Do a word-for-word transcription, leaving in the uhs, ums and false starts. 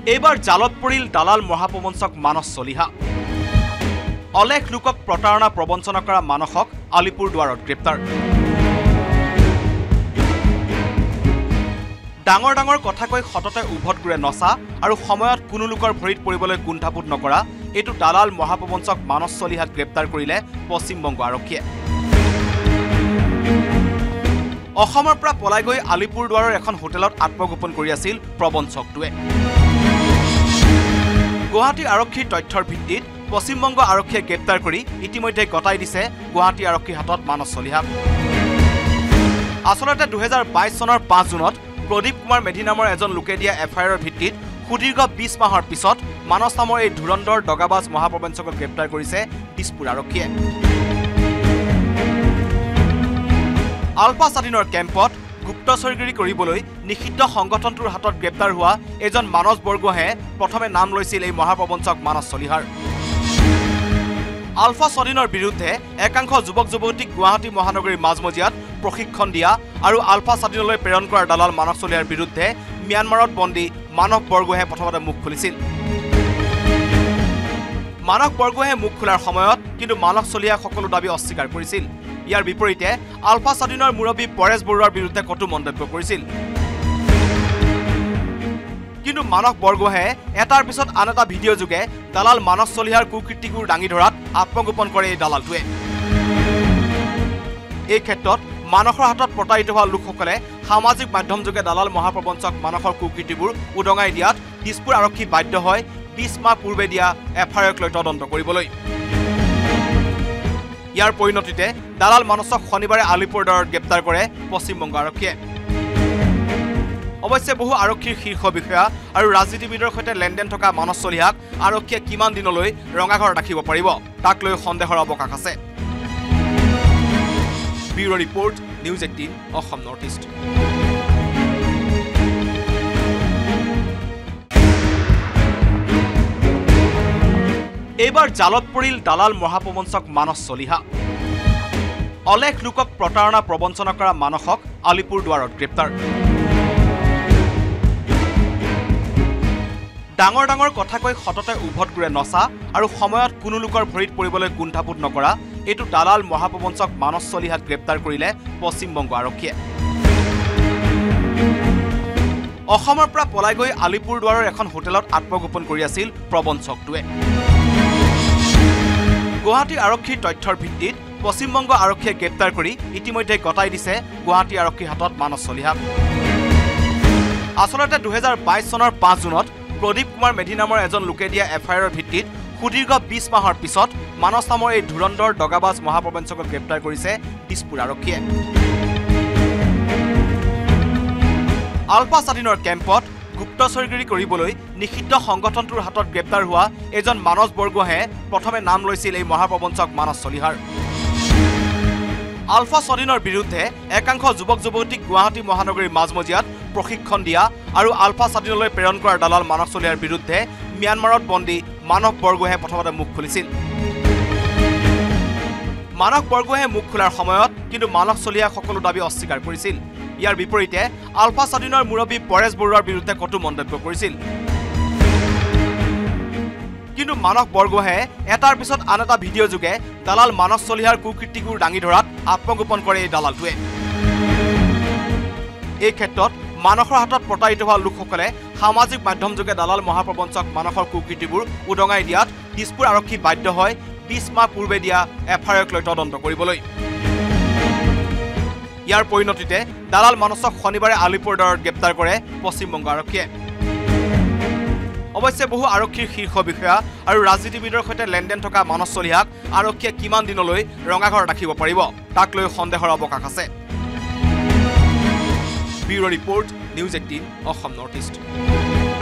এইবাৰ জালত পৰিল দালাল মহাপ্ৰবঞ্চক মানস চলিহা। অলেখ লোকক প্ৰতাৰণা প্ৰবঞ্চনা কৰা মানসক আলিপুৰদুৱাৰত গ্ৰেপ্তাৰ। ডাঙৰ ডাঙৰ কথা কৈ সততে উভত ঘূৰে নচা আৰু সময়ত কোনো লোকৰ ভৰিত পৰিবলৈ কুণ্ঠাবোধ নকৰা এইটো দালাল মহাপ্ৰবঞ্চক মানস চলিহাক গ্ৰেপ্তাৰ কৰিলে পশ্চিমবংগ আৰক্ষীয়ে। অসমৰ পৰা পলাই গৈ আলিপুৰদুৱাৰৰ এখন হোটেলত আত্মগোপন কৰি আছিল প্ৰবঞ্চকটোৱে। গুৱাহাটী আৰক্ষীৰ তথ্যৰ ভিত্তিত পশ্চিমবংগ আৰক্ষীয়ে গ্ৰেপ্তাৰ কৰি ইতিমধ্যে গতাই দিছে গুৱাহাটী আৰক্ষীৰ হাতত মানস চলিহাক। আচলতে দুহেজাৰ বাইশ চনৰ পাঁচ জুনত প্ৰদীপ কুমাৰ মেধি নামৰ এজন লোকে দিয়া এফ আই আৰৰ ভিত্তিত সুদীৰ্ঘ বিশ মাহৰ পিছত মানস নামৰ এই ধুৰন্ধৰ দগাবাজ মহাপ্ৰবঞ্চকক গ্ৰেপ্তাৰ কৰিছে দিছপুৰ আৰক্ষীয়ে। আলফা স্বাধীনৰ কেম্পত গুপ্তচৰগিৰি কৰিবলৈ নিষিদ্ধ সংগঠনটোৰ হাতত গ্ৰেপ্তাৰ হোৱা এজন মানস বৰগোহাঁয়ে প্ৰথমে নাম লৈছিল এই মহাপ্ৰবঞ্চক মানস চলিহাৰ। আলফা স্বাধীনৰ বিৰুদ্ধে একাংশ যুৱক যুৱতীক গুৱাহাটী মহানগৰীৰ মাজমজিয়াত প্ৰশিক্ষণ দিয়া আৰু আলফা স্বাধীনলৈ প্ৰেৰণ কৰা দালাল মানস চলিহাৰ বিৰুদ্ধে ম্যানমাৰত বন্দী মানস বৰগোহাঁয়ে প্ৰথমতে মুখ খুলিছিল। মানস বৰগোহাঁয়ে মুখ খোলাৰ সময়ত কিন্তু মানস চলিহাই সকলো দাবী অস্বীকাৰ কৰিছিল। ইয়াৰ বিপৰীতে আলফা স্বাধীনৰ মুৰব্বী পৰেশ বৰুৱাৰ বিৰুদ্ধে কটু মন্তব্য কৰিছিল। কিন্তু মানস বৰগোহাঁয়ে এটাৰ পিছত আন এটা ভিডিঅ' যোগে দালাল মানস চলিহাৰ কুকীৰ্তিবোৰ দাঙি ধৰাত আত্মগোপন কৰে এই দালালটোৱে। এই ক্ষেত্ৰত মানসৰ হাতত প্ৰতাৰিত হোৱা লোকসকলে সামাজিক মাধ্যম যোগে দালাল মহাপ্ৰবঞ্চক মানসৰ কুকীৰ্তিবোৰ উদঙাই দিয়াত দিছপুৰ আৰক্ষী বাধ্য হয় বিশ মাহ পূৰ্বে দিয়া এফ আই আৰক লৈ তদন্ত কৰিবলৈ। ইয়াৰ পৰিণতিতে দালাল মানসক শনিবাৰে আলিপুৰদুৱাৰত গ্ৰেপ্তাৰ কৰে পশ্চিমবংগ আৰক্ষীয়ে। অৱশ্যে বহু আৰক্ষীৰ শীৰ্ষ বিষয়া আৰু ৰাজনীতিবিদৰ সৈতে লেনদেন থকা মানস চলিহাক আৰক্ষীয়ে কিমান দিনলৈ ৰঙাঘৰত ৰাখিব পাৰিব তাক লৈ সন্দেহৰ অৱকাশ আছে। Bureau' report, news eighteen Assam north east. এইবাৰ জালত পৰিল দালাল মহাপ্ৰবঞ্চক মানস চলিহা। অলেখ লোকক প্ৰতাৰণা প্ৰবঞ্চনা কৰা মানসক আলিপুৰদুৱাৰত গ্ৰেপ্তাৰ। ডাঙৰ ডাঙৰ কথা কৈ সততে উভত ঘূৰে নচা আৰু সময়ত কোনো লোকৰ ভৰিত পৰিবলৈ কুণ্ঠাবোধ নকৰা এইটো দালাল মহাপ্ৰবঞ্চক মানস চলিহাক গ্ৰেপ্তাৰ কৰিলে পশ্চিমবংগ আৰক্ষীয়ে। অসমৰ পৰা পলাই গৈ আলিপুৰদুৱাৰৰ এখন হোটেলত আত্মগোপন কৰি আছিল প্ৰবঞ্চকটোৱে। গুৱাহাটী আৰক্ষীৰ তথ্যৰ ভিত্তিত পশ্চিমবংগ আৰক্ষীয়ে গ্ৰেপ্তাৰ কৰি ইতিমধ্যে গতাই দিছে গুৱাহাটী আৰক্ষীৰ হাতত মানস চলিহাক। আচলতে দুহেজাৰ বাইশ চনৰ পাঁচ জুনত প্ৰদীপ কুমাৰ মেধি নামৰ এজন লোকে দিয়া এফ আই আৰৰ ভিত্তিত সুদীৰ্ঘ বিশ মাহৰ পিছত মানস নামৰ এই ধুৰন্ধৰ দগাবাজ মহাপ্ৰবঞ্চকক গ্ৰেপ্তাৰ কৰিছে দিছপুৰ আৰক্ষীয়ে। আলফা স্বাধীনৰ কেম্পত গুপ্তচৰগিৰি কৰিবলৈ নিষিদ্ধ সংগঠনটোৰ হাতত গ্ৰেপ্তাৰ হোৱা এজন মানস বৰগোহাঁয়ে প্ৰথমে নাম লৈছিল এই মহাপ্ৰবঞ্চক মানস চলিহাৰ। আলফা স্বাধীনৰ বিৰুদ্ধে একাংশ যুৱক যুৱতীক গুৱাহাটী মহানগৰীৰ মাজমজিয়াত প্ৰশিক্ষণ দিয়া আৰু আলফা স্বাধীনলৈ প্ৰেৰণ কৰা দালাল মানস চলিহাৰ বিৰুদ্ধে ম্যানমাৰত বন্দী মানস বৰগোহাঁয়ে প্ৰথমতে মুখ খুলিছিল। মানস বৰগোহাঁয়ে মুখ খোলাৰ সময়ত কিন্তু মানস চলিহাই সকলো দাবী অস্বীকাৰ কৰিছিল। ইয়াৰ বিপৰীতে আলফা স্বাধীনৰ মুৰব্বী পৰেশ বৰুৱাৰ বিৰুদ্ধে কটু মন্তব্য কৰিছিল। কিন্তু মানস বৰগোহাঁয়ে এটাৰ পিছত আন এটা ভিডিঅ' যোগে দালাল মানস চলিহাৰ কুকীৰ্তিবোৰ দাঙি ধৰাত আত্মগোপন কৰে এই দালালটোৱে। এই ক্ষেত্ৰত মানসৰ হাতত প্ৰতাৰিত হোৱা লোকসকলে সামাজিক মাধ্যম যোগে দালাল মহাপ্ৰবঞ্চক মানসৰ কুকীৰ্তিবোৰ উদঙাই দিয়াত দিছপুৰ আৰক্ষী বাধ্য হয় বিশ মাহ পূৰ্বে দিয়া এফ আই আৰক লৈ তদন্ত কৰিবলৈ। ইয়াৰ পৰিণতিতে দালাল মানসক শনিবাৰে আলিপুৰদুৱাৰত গ্ৰেপ্তাৰ কৰে পশ্চিমবংগ আৰক্ষীয়ে। অৱশ্যে বহু আৰক্ষীৰ শীৰ্ষ বিষয়া আৰু ৰাজনীতিবিদৰ সৈতে লেনদেন থকা মানস চলিহাক আৰক্ষীয়ে কিমান দিনলৈ ৰঙাঘৰত ৰাখিব পাৰিব তাক লৈ সন্দেহৰ অৱকাশ আছে। Bureau' report, news eighteen Assam north east.